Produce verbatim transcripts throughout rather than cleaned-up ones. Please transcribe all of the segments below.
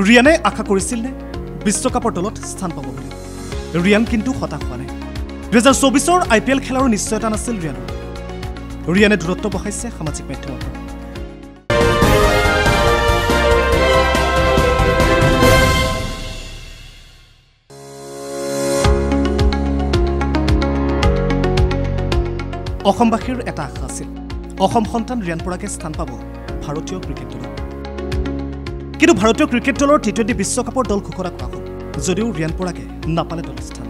ৰিয়ানে আশা কৰিছিল নে বিশ্বকাপৰ দলত স্থান পাব বুলি ৰিয়ান কিন্তু হতাশ হোৱা নাই দুহেজাৰ চৌবিছৰ আই পি এল খেলাৰো নিশ্চয়তা নাছিল ৰিয়ানৰ ৰিয়ানে দূৰত্ব বঢ়াইছে সামাজিক মাধ্যমৰ পৰা অসমবাসীৰ এটা আশা আছিল অসম সন্তান ৰিয়ান পৰাগে স্থান পাব ভাৰতীয় ক্ৰিকেট দলত কিন্তু ভাৰতীয় ক্ৰিকেট দলৰ টি টুৱেণ্টি বিশ্বকাপৰ দল ঘোষণা কৰা হ'ল যদিও ৰিয়ান পৰাগে নাপালে দলৰ স্থান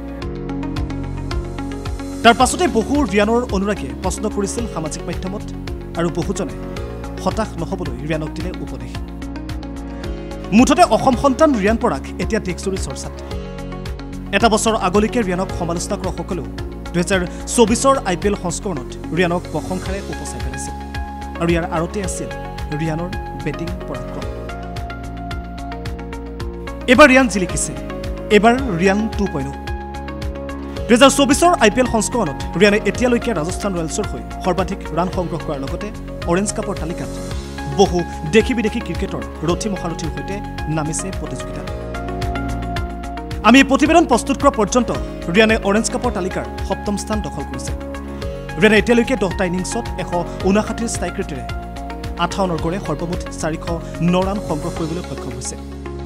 তাৰ পাছতে বহু ৰিয়ানৰ অনুৰাগীয়ে প্ৰশ্ন কৰিছিল সামাজিক মাধ্যমত আৰু বহুজনে হতাশ নহবলৈ ৰিয়ানক দিলে উপদেশ মুঠতে অসম সন্তান ৰিয়ান পৰাগ এতিয়া দেশজুৰি চৰ্চাত এটা বছৰ আগলৈকে ৰিয়ানক সমালোচনা কৰা সকলেও দুহেজাৰ চৌবিছৰ আই পি এল সংস্কৰণত ৰিয়ানক প্ৰশংসাৰে উপচাই পেলাইছিল আৰু ইয়াৰ আঁৰতে আছিল ৰিয়ানৰ বেটিং পৰাক্ৰম এবাৰ ৰিয়ান জিলিকিছে এবাৰ ৰিয়ান টু পইণ্ট অ' দুহেজাৰ চৌবিছৰ আই পি এল সংস্কৰণত ৰিয়ানে এতিয়ালৈকে ৰাজস্থান ৰয়েলছৰ হৈ সৰ্বাধিক ৰান সংগ্ৰহ কৰাৰ লগতে অৰেঞ্জ কাপৰ তালিকাত বহু দেশী বিদেশী ক্ৰিকেটৰ ৰথী মহাৰথীৰ সৈতে নামিছে প্ৰতিযোগিতাত আমি এই প্ৰতিবেদন প্ৰস্তুত কৰা পৰ্যন্ত ৰিয়ানে অৰেঞ্জ কাপৰ তালিকাৰ সপ্তম স্থান দখল কৰিছে ৰিয়ানে এতিয়ালৈকে দহটা ইনিংছত এশ ঊনাষাঠিৰ ষ্ট্ৰাইক ৰেটেৰে আঠাৱন্নৰ গড়ে সৰ্বমুঠ চাৰিশ ন ৰান সংগ্ৰহ কৰিবলৈ সক্ষম হৈছে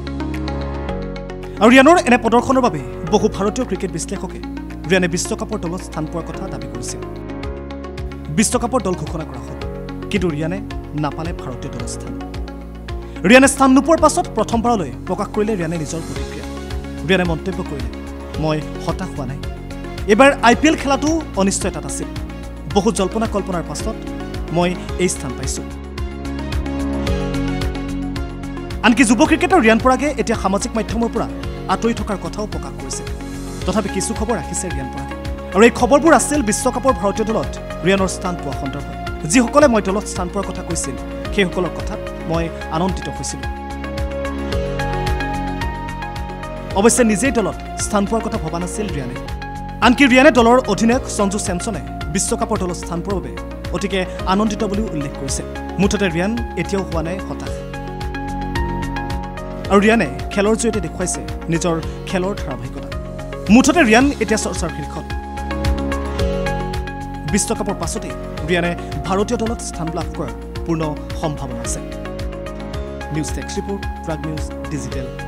আৰু ৰিয়ানৰ এনে প্ৰদৰ্শনৰ বাবে বহু ভাৰতীয় ক্ৰিকেট বিশ্লেষকে ৰিয়ানে বিশ্বকাপৰ দলত স্থান পোৱাৰ কথা দাবী কৰিছিল বিশ্বকাপৰ দল ঘোষণা কৰা হ'ল কিন্তু ৰিয়ানে নাপালে ভাৰতীয় দলৰ স্থান ৰিয়ানে স্থান নোপোৱাৰ পাছত প্ৰথমবাৰলৈ প্ৰকাশ কৰিলে ৰিয়ানে নিজৰ প্ৰতিক্ৰিয়া ৰিয়ানে মন্তব্য কৰিলে মই হতাশ হোৱা নাই এবাৰ আই পি এল খেলাটো অনিশ্চয়তাত আছিল বহু জল্পনা কল্পনাৰ পাছত মই এই স্থান পাইছোঁ আনকি যুৱ ক্ৰিকেটাৰ ৰিয়ান পৰাগে এতিয়া সামাজিক মাধ্যমৰ পৰা আঁতৰি থকাৰ কথাও প্ৰকাশ কৰিছে তথাপি কিছু খবৰ ৰাখিছে ৰিয়ান পৰাগে আৰু এই খবৰবোৰ আছিল বিশ্বকাপৰ ভাৰতীয় দলত ৰিয়ানৰ স্থান পোৱা সন্দৰ্ভত যিসকলে মই দলত স্থান পোৱাৰ কথা কৈছিল সেইসকলৰ কথাত মই আনন্দিত হৈছিলোঁ অৱশ্যে নিজেই দলত স্থান পোৱাৰ কথা ভবা নাছিল ৰিয়ানে আনকি ৰিয়ানে দলৰ অধিনায়ক সঞ্জু চেমছনে বিশ্বকাপৰ দলত স্থান পোৱাৰ বাবে অতিকে আনন্দিত বুলিও উল্লেখ কৰিছে মুঠতে ৰিয়ান এতিয়াও হোৱা নাই হতাশ আৰু ৰিয়ানে খেলৰ জৰিয়তে দেখুৱাইছে নিজৰ খেলৰ ধাৰাবাহিকতা মুঠতে ৰিয়ান এতিয়া চৰ্চাৰ শীৰ্ষত বিশ্বকাপৰ পাছতেই ৰিয়ানে ভাৰতীয় দলত স্থান লাভ কৰাৰ পূৰ্ণ সম্ভাৱনা আছে news desk report Prag news digital